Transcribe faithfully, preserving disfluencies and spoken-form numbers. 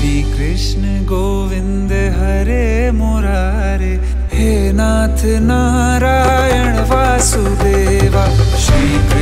श्री कृष्ण गोविंद हरे मुरारे, हे नाथ नारायण वासुदेवा। श्री